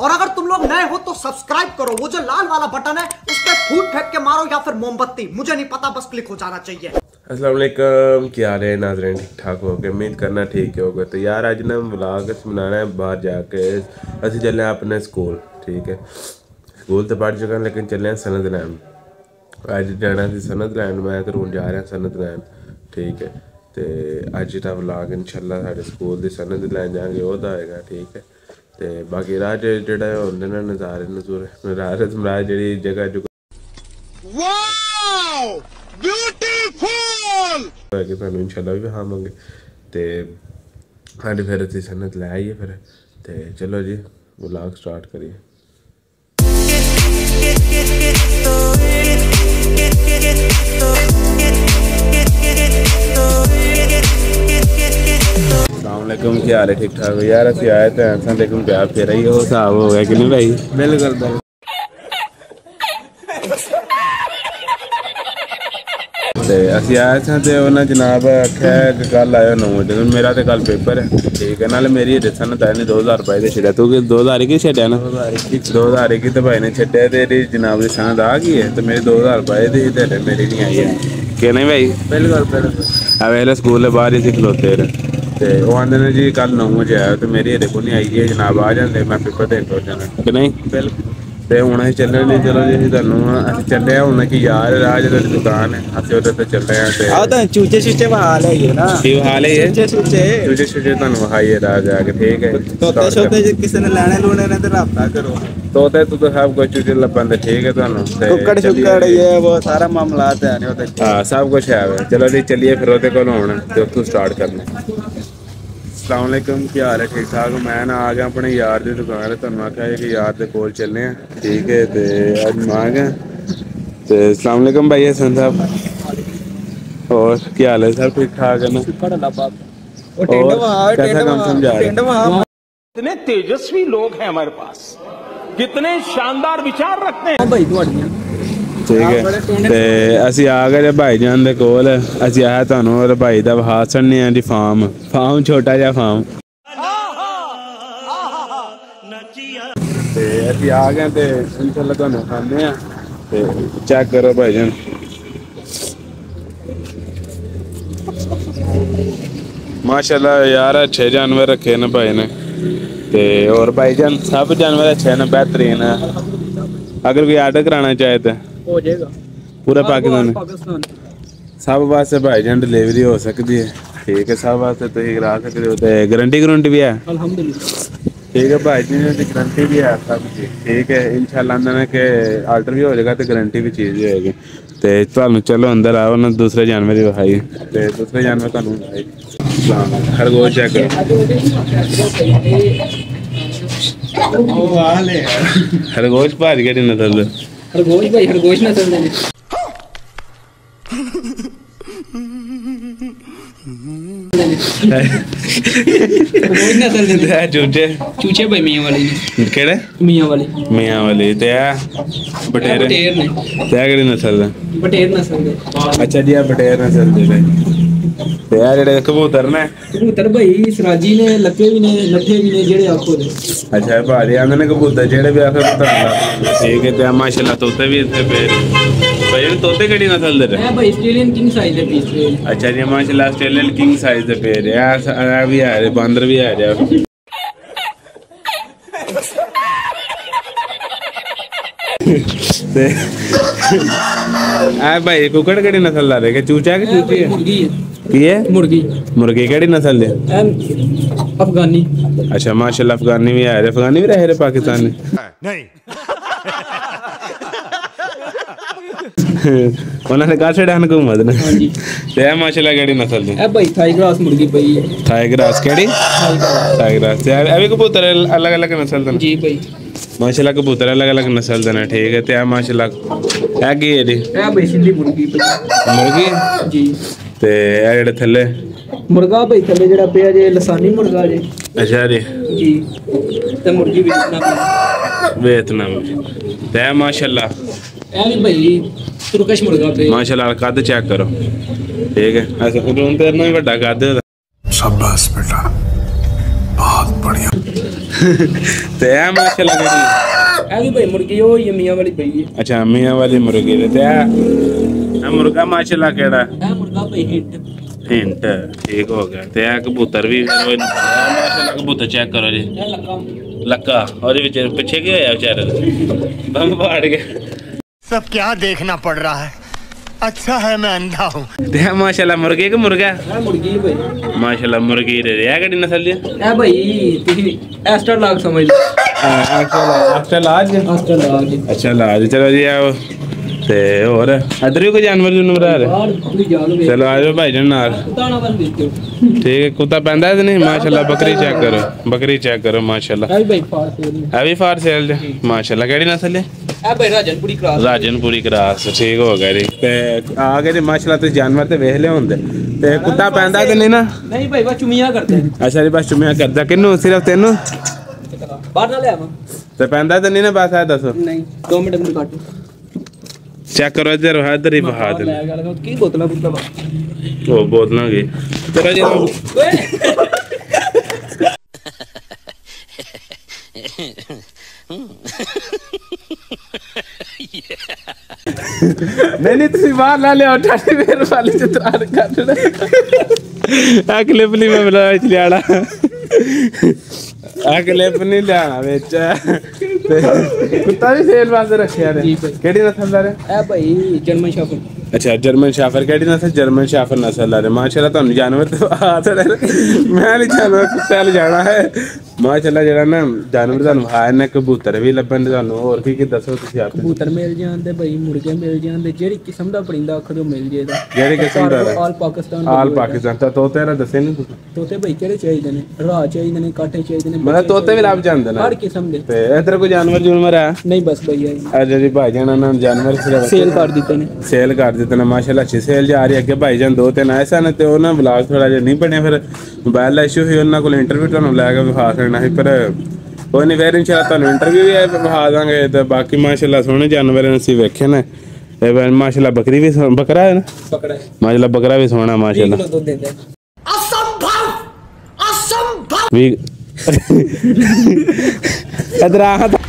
और अगर तुम लोग नए हो तो सब्सक्राइब करो, वो जो लाल वाला बटन है उस पर फूट फेंक के मारो या फिर मोमबत्ती, मुझे नहीं पता, बस क्लिक हो जाना चाहिए। अस्सलाम वालेकुम, क्या हाल है नाज़रीन? ठीक ठाक हो गए? उम्मीद करना ठीक होगा। तो यार आज ना व्लॉग बनाना है बाहर जाके, असं चले अपने स्कूल। ठीक है, स्कूल तो पढ़ चुका लेकिन चले सनत लैन। अज जाना सी सनत लैन, मैं तो जा रहा सनत लैन। ठीक है, तो अज का व्लॉग इंशाल्लाह साढ़े स्कूल की सनत लैन जाएंगे वो आएगा। ठीक है, तो बाकी राह जेह्ड़ा होंदे ने नज़ारे नज़ारत मराज जेह्ड़ी जगह जो तुहानू इंशाल्लाह भी विखावांगे। तो अज फिर असीं सनत लै आइए फिर, तो चलो जी व्लॉग स्टार्ट करिए। अस्सलामुअलैकुम, क्या हाल है? ठीक ठाक हो यार? असीं आए तो हैं लेकिन प्यार फिर ही वो हिसाब हो गया कि नहीं भाई? बिल्कुल। तो असीं आए थे तो उन्हें जनाब आख्या कि कल आयो 9 बजे, मेरा तो कल पेपर है। ठीक है, नाले मेरी सनत है नहीं 2022 छड्या, तू 2021 छड्या ना? 2021 तो भाई ने छड्या, तेरी जनाब की सनत आ गई है। तो मेरी 2022 दी मेरी नहीं आई है कि नहीं भाई? बिल्कुल। अब स्कूल बाहर ही खलोते रहे, तो वो आते ने जी कल 9 बजे आया, तो मेरी देखो नहीं आई है जनाब, आ जाते मैं पेपर देन हो जाना कि नहीं? बिल्कुल। तो हूँ अं चलने नहीं, चलो जी तुम चले हूँ कि यार राज दुकान है, असं उधर चले हैं। चूचे छूचे बहाल है ना? बहाल है, चूचे छूचे तुम वहाइए राज आके। ठीक है, तोते किसी ने लैने लूने ने तो रब्ता करो, तोते तो सब कुछ चूचे लभन। ठीक है, तुहानू ये वो सारा मामला है, हाँ सब कुछ है। चलो जी चलिए फिर वो को हूँ तो उतों स्टार्ट करना। अस्सलाम वालेकुम, क्या हाल है? ठीक ठाक। मैं ना आ गया अपने यार की दुकान है, तुहानू आख्या कि यार के कोल चलने हैं। ठीक है, तो अज मैं आ गया। तो अस्सलाम वालेकुम भाई हसन साहब, और क्या हाल है? सब ठीक ठाक है ना? और कैसा काम समझा रहे? कितने तेजस्वी लोग हैं हमारे पास, कितने शानदार विचार रखते हैं भाई। ठीक है, तो असीं आ गए भाई जान दे कोल। असीं आया तुहानू भाई दा विखा छड्डने आं जी फार्म छोटा जिहा फार्म। ते असीं आ गए ते इंशाल्लाह तुहानू खाने आ, ते चेक करो भाई जान। माशाल्लाह यार अच्छे जानवर रखे न भाई ने, ते और भाई जान सब जानवर अच्छे न, बेहतरीन है। अगर कोई आर्डर कराना चाहे तो हो जाएगा, पूरा पाकिस्तान सब वास्ते भाई जान डिलीवरी हो सकती है। ठीक है, सब वास्ते तुम करा सकते हो, तो गारंटी भी है अल्हम्दुलिल्लाह। ठीक है भाई जी की गारंटी भी है सब चीज। ठीक है, इंशाल्लाह अंदर के आर्डर भी हो जाएगा तो गारंटी भी चीज़ भी होगी। तो तुहानू चलो अंदर आओ ना, दूसरे जानवर भी विखाई, तो दूसरे जानवर तुहानू खरगोश चेक करो। खरगोश भारी केड़ी नस्ल? खरगोश भाई खरगोश नस्ल दे चूचे भाई मियां वाली केड़े? मियां वाली ते बटेर ने ते केड़ी नस्ल दा? बटेर नस्ल दे। अच्छा जी, बटेर नस्ल दे। ते जेड़े कबूतर ने? कबूतर भाई सराजी ने, लक्के भी ने, लट्ठे भी ने, जेड़े आखो दे। अच्छा भारी आंदे ने कबूतर जेड़े भी आखो। ठीक है, ते माशाल्लाह तोते भी इत्थे पे भाई। तोते केड़ी नस्ल दे? भाई ऑस्ट्रेलियन किंग साइज दे पीस। अच्छा जी, माशाल्लाह ऑस्ट्रेलियन किंग साइज दे पे है भी है, बांदर भी है। भाई कुकड़ केड़ी नस्ल दा रे? चूचा के चूची है? मुर्गी है। मुर्गी केड़ी नस्ल दे? अफगानी। अच्छा माशाल्लाह अफगानी भी है, अफगानी भी रहे पाकिस्तान में नहीं। उन्होंने कहा छड़ा हुकूमत ने। हां जी, ते माशाल्लाह केड़ी नस्ल दी? भाई थाई ग्रास मुर्गी पई है। थाई ग्रास केड़ी? Thai grass. ते अभी कबूतर अलग अलग नस्ल दे? जी भाई माशाल्लाह कबूतर अलग अलग नस्ल दे ने। ठीक है, ते माशाल्लाह है की है दी? ए भाई सिंधी मुर्गी जी। ते ए जेड़े थल्ले मुर्गा भाई थल्ले जेड़ा पिया जे लसानी मुर्गा जे। अच्छा जी, ते मुर्गी वियतनाम ते माशाल्लाह ए भी भाई तुर्किश मुर्गा पे माशाल्लाह। कद चेक करो। ठीक है, ऐसे रूम तेरे ना ही बड़ा कद। शाबाश बेटा, बहुत बढ़िया। ਤੇ ਇਹ ਮਾਸ਼ਾਅੱਲਾ ਕਿਹੜੀ ਇਹ ਵੀ ਭਾਈ ਮੁਰਗੀ ਉਹ ਹੀ ਮੀਆਂ ਵਾਲੀ ਪਈ ਹੈ। ਅੱਛਾ ਮੀਆਂ ਵਾਲੀ ਮੁਰਗੀ ਤੇ ਇਹ ਮੁਰਗਾ ਮਾਸ਼ਾਅੱਲਾ ਕਿਹੜਾ ਇਹ ਮੁਰਗਾ ਭਾਈ ਹਿੱਟ ठीक हो गया तो यह कबूतर भी माशाल्लाह कबूतर चेक करो जी ਇਹ ਲੱਗਾ लक्का और पीछे क्या होया बेचारे बम फाड़ गया सब क्या देखना पड़ रहा है अच्छा है मैं अंधा हूँ माशाल्लाह मुर्गी के मुर्गा ਇਹ मुर्गी भाई माशाल्लाह मुर्गी रे यह केड़ी नस्ल दी ਇਹ ਭਾਈ ਤੁਸੀਂ ਐਸਟਰ ਲਾਗ ਸਮਝ ਲਓ अच्छा लाज ਐਸਟਰ ਲਾਗ अच्छा लाज चलो जी आओ ते और इधर भी कोई जानवर जुनवर आ रहे ਬਾਹਰ ਪੂਰੀ ਜਾਲ ਵੇ चलो आ जाओ भाईजान नाल ਤਾਣਾ ਬਣ ਦਿੱਤੇ ठीक है कुत्ता पैंदा है नहीं माशाल्लाह बकरी चेक करो माशाल्लाह ਇਹ ਵੀ ਭਾਈ ਫਾਰ ਫੇਰ ਨੇ है भी फार सेल माशाल्लाह केड़ी नस्ल है ਇਹ ਭਾਈ ਰਾਜਨਪੁਰੀ ਕਰਾਸ राजनपुरी क्रास ठीक हो गया जी ते आ गए जी माशाल्लाह तुसीं जानवर ते वेख लिया हुंदे ते कुत्ता पैंदा ते नहीं ना ਨਹੀਂ ਭਾਈ ਬਸ ਚੁਮੀਆਂ ਕਰਦੇ ਨੇ अच्छा जी बस चुम्या करदा किन्नू सिर्फ तेनू ਬਾਹਰ ਨਾ ਲਿਆਵਾਂ ते पैंदा ते नहीं ना बस है दसो ਨਹੀਂ 2 ਮਿੰਟ ਮੈਨੂੰ ਕੱਟ चेक करो इधर ही बहा दे ਲੈ ਗੱਲ ਕੀ ਬੋਤਲਾਂ ਬੁੱਤਲਾ ओ बोतलां गई चलो जी ਓਏ नहीं तुसीं बाहर ला लिया ठाडी मेरे वाले च त्रार कर आ क्लिप नहीं मैं बना लियाड़ा आ क्लिप नहीं लियाना बिच कुत्ता भी सेल वास्ते रखिया ने केड़ी नस्ल दा रे ਇਹ ਭਾਈ ਜਰਮਨ ਸ਼ਾਫਰ अच्छा जर्मन शाफर केड़ी नस्ल जर्मन शाफर नस्ल दा रे माशाल्लाह तुहानू जानवर तो आ थोड़े मैं नहीं जानवर कुत्ते ले जाना है माशाल्लाह जेड़ा ना जानवर तुहानू हाय ने कबूतर भी लब्बन तुहानू और की दसो तुसीं आप ਕਬੂਤਰ ਮਿਲ ਜਾਂਦੇ ਭਾਈ ਮੁਰਗੇ ਮਿਲ ਜਾਂਦੇ ਜਿਹੜੀ ਕਿਸਮ ਦਾ ਪਰਿੰਦਾ ਆਖੋ ਜੋ ਮਿਲ ਜੇਦਾ ਜਿਹੜੀ ਕਿਸਮ ਦਾ ਆਲ ਪਾਕਿਸਤਾਨ ਆਲ ਪਾਕਿਸਤਾਨ ਤਾਂ ਤੋਤੇ ਰਾ ਦੱਸੇ ਨਹੀਂ ਤੁਸੀਂ ਤੋਤੇ ਭਾਈ ਕਿਹੜੇ ਚਾਹੀਦੇ ਨੇ ਰਾਹ ਚਾਹੀਦੇ ਨੇ ਕਾਠੇ ਚਾਹੀਦੇ ਨੇ ਮਤਲਬ ਤੋਤੇ ਵੀ ਲੱਭ ਜਾਂਦੇ ਨੇ ਹਰ ਕਿਸਮ ਦੇ ਤੇ ਇਧਰ ਕੋਈ ਜਾਨਵਰ ਜੁਨਵਰ ਆ ਨਹੀਂ ਬਸ ਭਾਈ ਆ ਜਿਹੜੀ ਭਾਈਜਾਨ ਨਾਲ ਜਾਨਵਰ ਸੇਲ ਕਰ ਦਿੱਤੇ ਨੇ ਸੇਲ ਕਰ ਦਿੱਤੇ ਨੇ ਮਾਸ਼ਾਅੱਲਾ ਅੱਛੀ ਸੇਲ ਜਾ ਰਹੀ ਅੱਗੇ ਭਾਈਜਾਨ ਦੋ ਤਿੰਨ ਆਏ ਸਨ ਤੇ ਉਹਨਾਂ ਵਲੌਗ ਥੋੜਾ ਜਿਹਾ ਨਹੀਂ ਬਣਿਆ ਫਿਰ ਮੋਬਾਈਲ ਦਾ ਇਸ਼ੂ ਸੀ ਉਹਨਾਂ ਕੋਲ ਇੰਟਰਵਿਊ ਤੁਹਾਨੂੰ ਲੈ ਕੇ ਵਿਖਾ ਸਕਣਾ ਸੀ ਪਰ ਕੋਈ ਨਹੀਂ ਫਿਰ ਇਨਸ਼ਾਅੱਲਾ ਤੁਹਾਨੂੰ ਇੰਟਰਵਿਊ ਵੀ ਵਿਖਾ ਦਾਂਗੇ ਤੇ ਬਾਕੀ ਮਾਸ਼ਾਅੱਲਾ ਸੋਹਣੇ ਜਾਨਵਰ ਅਸੀਂ ਵੇਖੇ ਨੇ ਤੇ ਮਾਸ਼ਾਅੱਲਾ ਬੱਕਰੀ ਵੀ ਬੱਕਰਾ ਹੈ ਨਾ ਪਕੜਾ ਮਾਸ਼ਾਅੱਲਾ ਬੱਕਰਾ ਵੀ ਸੋਹਣਾ ਮਾਸ਼ਾਅੱਲਾ ਕਿਲੋ ਦੁੱਧ ਦਿੰਦਾ असंभव असंभव ਵੀ ਇਧਰ ਆ